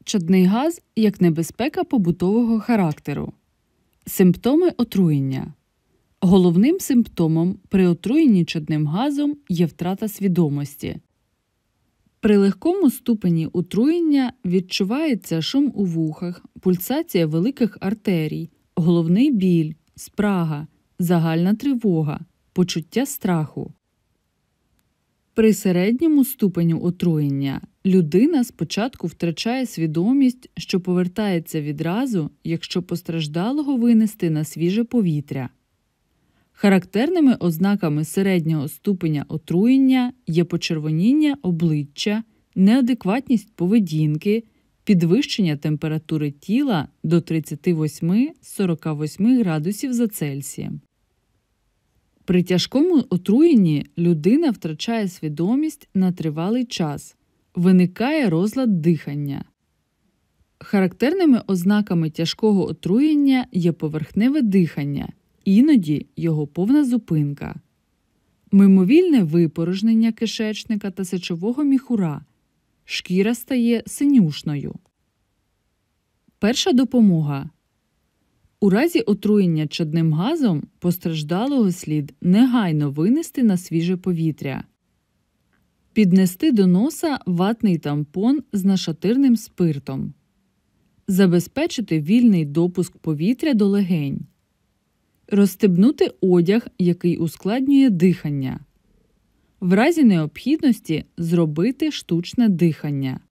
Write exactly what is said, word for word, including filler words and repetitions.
Чадний газ як небезпека побутового характеру. Симптоми отруєння. Головним симптомом при отруєнні чадним газом є втрата свідомості. При легкому ступені отруєння відчувається шум у вухах, пульсація великих артерій, головний біль, спрага, загальна тривога, почуття страху. При середньому ступеню отруєння людина спочатку втрачає свідомість, що повертається відразу, якщо постраждалого винести на свіже повітря. Характерними ознаками середнього ступеня отруєння є почервоніння обличчя, неадекватність поведінки, підвищення температури тіла до тридцять вісім - сорок вісім градусів за Цельсієм. При тяжкому отруєнні людина втрачає свідомість на тривалий час, виникає розлад дихання. Характерними ознаками тяжкого отруєння є поверхневе дихання, іноді його повна зупинка, мимовільне випорожнення кишечника та сечового міхура, шкіра стає синюшною. Перша допомога. У разі отруєння чадним газом постраждалого слід негайно винести на свіже повітря. Піднести до носа ватний тампон з нашатирним спиртом. Забезпечити вільний допуск повітря до легень. Розстебнути одяг, який ускладнює дихання. В разі необхідності зробити штучне дихання.